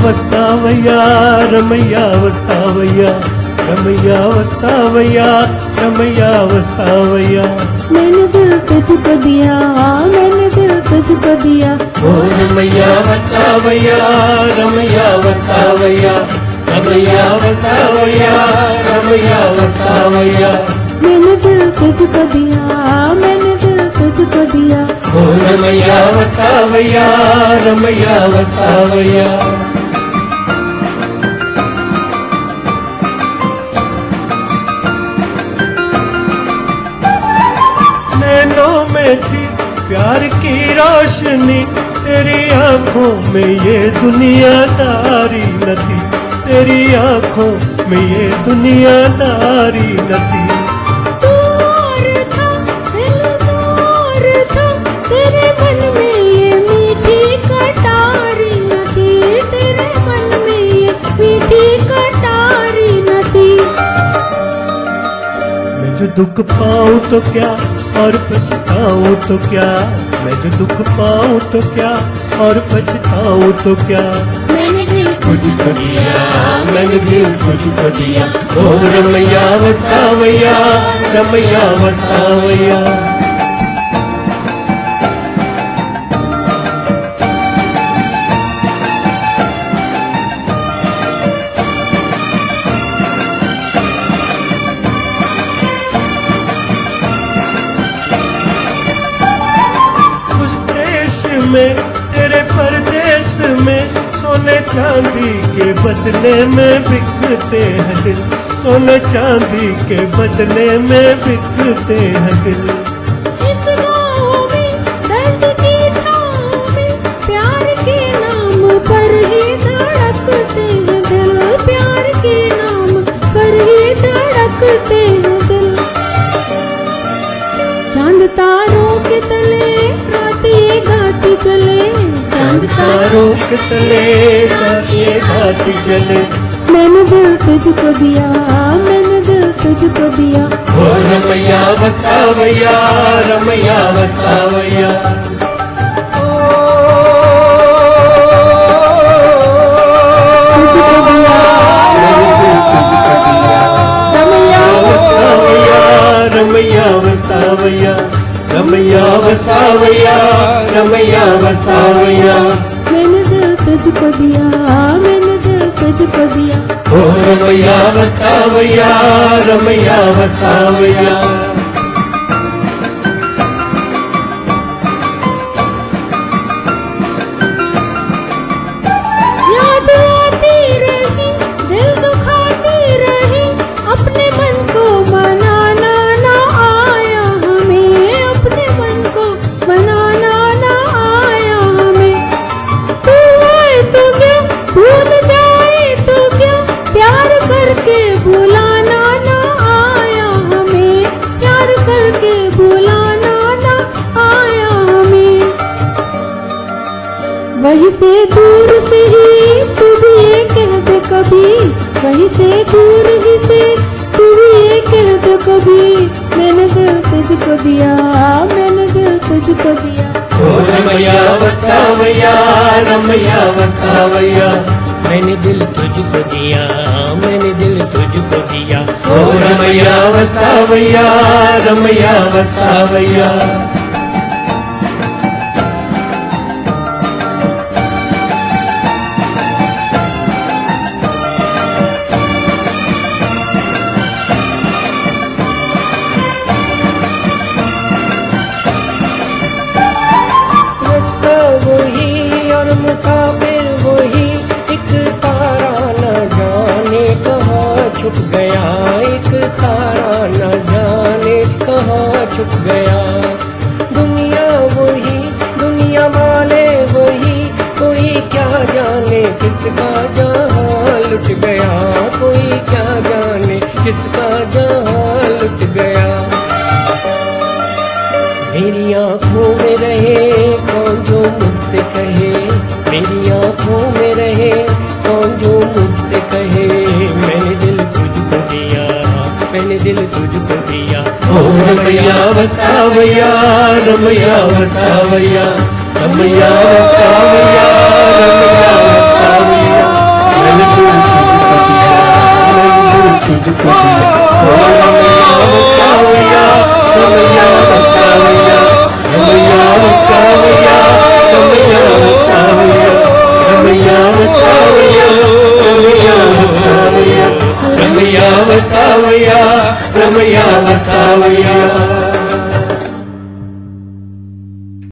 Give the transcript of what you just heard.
వస్తావయ్యా రమయ్య వస్తావయ్యా రమయ్య వస్తావయ్యా రమయ్య వస్తావయ్యా मैंने दिल तुझको दिया मैंने दिल तुझको दिया ఓ రమయ్య వస్తావయ్యా రమయ్య వస్తావయ్యా రమయ్య వస్తావయ్యా రమయ్య వస్తావయ్యా मैंने दिल तुझको दिया मैंने दिल तुझको दिया ఓ రమయ్య వస్తావయ్యా రమయ్య వస్తావయ్యా नैनों में थी प्यार की रोशनी तेरी आंखों में ये दुनियादारी न थी तेरी आंखों में ये दुनियादारी न थी तू और था दिल तू और था तेरे मन में ये मीठी कटारी न थी तेरे मन में ये मीठी कटारी न थी मैं जो दुख पाऊं तो क्या और पछताऊं तो क्या मैं जो दुख पाऊं तो क्या और पछताऊं तो क्या मैंने दिल तुझको दिया मैंने दिल तुझको दिया ओ रमैया वसावैया रमैया वसावैया में तेरे परदेश में सोने चांदी के बदले में बिकते हैं दिल सोने चांदी के बदले में बिकते हैं दिल इस गाँव में दर्द की छाँव में प्यार के नाम पर ही धड़कते हैं दिल प्यार के नाम पर ही धड़कते हैं दिल चांद तारों के तले रात ये गाती चले चांद तारों के तले रात ये गाती चले मैंने दिल तुझको दिया मैंने दिल तुझको दिया ओ रमैया वसावैया रमैया वसावैया तुझको दिया तुझको दिया रमैया वसावैया रमैया वसावैया रमैया वसावैया रमैया वसावैया मैंने दिल तुझको दिया मैंने दिल तुझको दिया ओ रमैया वसावैया रमैया वसावैया याद आती रही दिल दुखाती रही अपने मन को मनाना ना आया हमें अपने मन को मनाना ना आया हमें तू आए तो क्या भूल जाए तो क्या प्यार करके बुलाना ना आया हमें प्यार करके बुलाना ना आया हमें वहीं से दूर से ही तू भी ये कह दे कभी वहीं से दूर ही से तू भी ये कह दे कभी मैंने दिल तुझको दिया मैंने दिल तुझको दिया ओ रमैया वसावैया रमैया वसावैया मैंने दिल तुझको दिया मैंने दिल तुझको दिया ओ रमैया वसावैया रमैया वसावैया रास्ता वही और मुसाफिर वही एक तारा न जाने कहाँ छुप गया एक तारा न जाने कहाँ छुप गया दुनिया वही दुनिया वाले वही कोई क्या जाने किसका जहाँ लुट गया कोई क्या जाने किसका जहाँ लुट गया मेरी आँखों में रहे कौन जो मुझसे कहे मेरी आँखों में रहे कौन जो मुझसे कहे मैंने दिल तुझको दिया मैंने दिल तुझको दिया ओ रमैया वसावैया रमैया वसावैया रमैया वसावैया रमैया वसावैया వస్తావయ్యా రమయ్య వస్తావయ్యా